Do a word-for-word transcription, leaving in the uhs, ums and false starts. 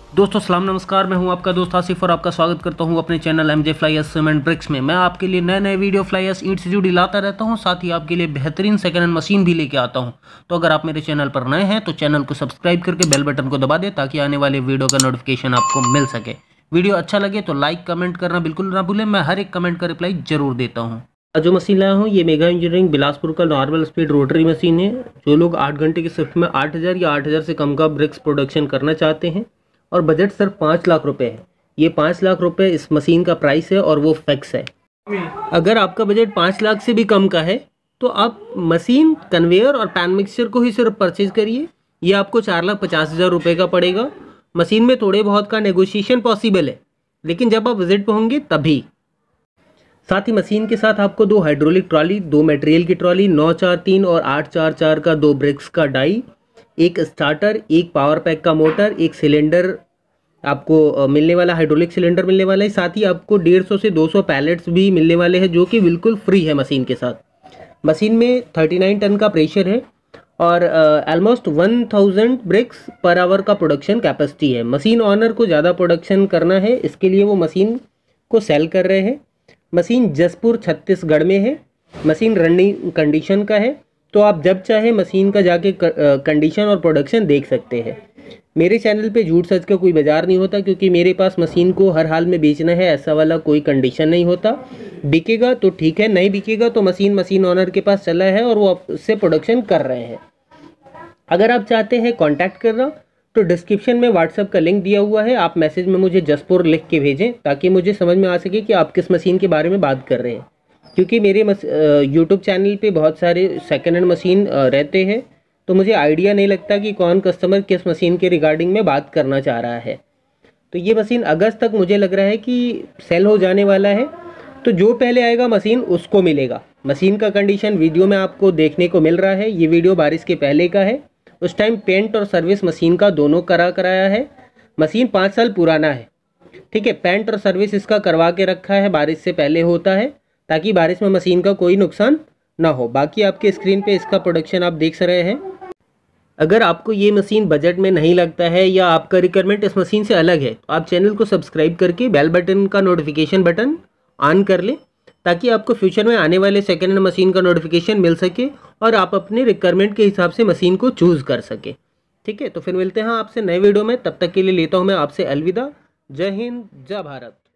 दोस्तों सलाम नमस्कार, मैं हूं आपका दोस्त आसिफ और आपका स्वागत करता हूं अपने channel MJ fly ash cement bricks में। मैं आपके लिए नए नए वीडियो फ्लाइस ईंट से जुड़ी लाता रहता हूं, साथ ही आपके लिए बेहतरीन सेकंड हैंड मशीन भी लेके आता हूं। तो अगर आप मेरे चैनल पर नए हैं तो चैनल को सब्सक्राइब करके बेल बटन को दबा दें ताकि आने वाले वीडियो का नोटिफिकेशन आपको मिल सके। वीडियो अच्छा लगे तो लाइक कमेंट करना बिल्कुल ना भूलें, मैं हर एक कमेंट का रिप्लाई जरूर देता हूँ। जो मशीन लाया हूँ ये मेगा इंजीनियरिंग बिलासपुर का नॉर्मल स्पीड रोटरी मशीन है। जो लोग आठ घंटे की शिफ्ट में आठ हज़ार या आठ हज़ार से कम का ब्रिक्स प्रोडक्शन करना चाहते हैं और बजट सिर्फ पाँच लाख रुपए है, ये पाँच लाख रुपए इस मशीन का प्राइस है और वो फिक्स है। अगर आपका बजट पाँच लाख से भी कम का है तो आप मशीन, कन्वेयर और पैन मिक्सचर को ही सिर्फ परचेज करिए। ये आपको चार लाख पचास हज़ार रुपये का पड़ेगा। मशीन में थोड़े बहुत का नेगोशिएशन पॉसिबल है, लेकिन जब आप विजिट पर होंगे तभी। साथ ही मशीन के साथ आपको दो हाइड्रोलिक ट्रॉली, दो मटेरियल की ट्रॉली, नौ चार तीन और आठ चार चार का दो ब्रिक्स का डाई, एक स्टार्टर, एक पावर पैक का मोटर, एक सिलेंडर आपको मिलने वाला, हाइड्रोलिक सिलेंडर मिलने वाला है। साथ ही आपको डेढ़ सौ से दो सौ पैलेट्स भी मिलने वाले हैं जो कि बिल्कुल फ्री है मशीन के साथ। मशीन में उनतालीस टन का प्रेशर है और almost one thousand bricks per hour का प्रोडक्शन कैपेसिटी है। मशीन ऑनर को ज़्यादा प्रोडक्शन करना है, इसके लिए वो मशीन को सेल कर रहे हैं। मशीन जसपुर छत्तीसगढ़ में है। मशीन रनिंग कंडीशन का है, तो आप जब चाहे मशीन का जाके कंडीशन और प्रोडक्शन देख सकते हैं। मेरे चैनल पे झूठ सच का कोई बाजार नहीं होता, क्योंकि मेरे पास मशीन को हर हाल में बेचना है, ऐसा वाला कोई कंडीशन नहीं होता। बिकेगा तो ठीक है, नहीं बिकेगा तो मशीन मशीन ऑनर के पास चला है और वो उससे प्रोडक्शन कर रहे हैं। अगर आप चाहते हैं कॉन्टैक्ट करना तो डिस्क्रिप्शन में व्हाट्सएप का लिंक दिया हुआ है, आप मैसेज में मुझे जसपुर लिख के भेजें ताकि मुझे समझ में आ सके कि आप किस मशीन के बारे में बात कर रहे हैं। क्योंकि मेरे यूट्यूब चैनल पे बहुत सारे सेकेंड हैंड मशीन रहते हैं, तो मुझे आइडिया नहीं लगता कि कौन कस्टमर किस मशीन के रिगार्डिंग में बात करना चाह रहा है। तो ये मशीन अगस्त तक मुझे लग रहा है कि सेल हो जाने वाला है, तो जो पहले आएगा मशीन उसको मिलेगा। मशीन का कंडीशन वीडियो में आपको देखने को मिल रहा है। ये वीडियो बारिश के पहले का है, उस टाइम पेंट और सर्विस मशीन का दोनों करा कराया है। मशीन पाँच साल पुराना है, ठीक है। पेंट और सर्विस इसका करवा के रखा है, बारिश से पहले होता है ताकि बारिश में मशीन का कोई नुकसान ना हो। बाकी आपके स्क्रीन पे इसका प्रोडक्शन आप देख रहे हैं। अगर आपको ये मशीन बजट में नहीं लगता है या आपका रिक्वायरमेंट इस मशीन से अलग है तो आप चैनल को सब्सक्राइब करके बेल बटन का नोटिफिकेशन बटन ऑन कर लें ताकि आपको फ्यूचर में आने वाले सेकेंड हैंड मशीन का नोटिफिकेशन मिल सके और आप अपने रिक्वायरमेंट के हिसाब से मशीन को चूज़ कर सके, ठीक है। तो फिर मिलते हैं आपसे नए वीडियो में, तब तक के लिए लेता हूँ मैं आपसे अलविदा। जय हिंद, जय भारत।